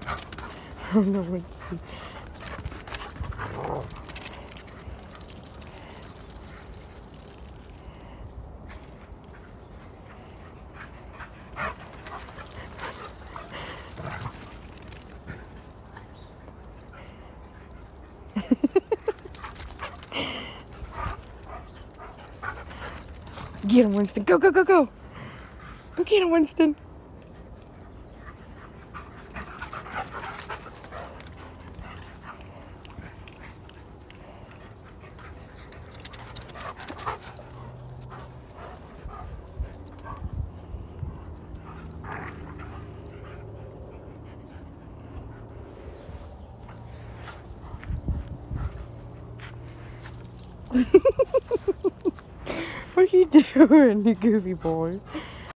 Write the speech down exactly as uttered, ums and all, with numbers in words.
Oh no, Winston. Get him, Winston. Go, go, go, go. Go get him, Winston. What are you doing, you goofy boy?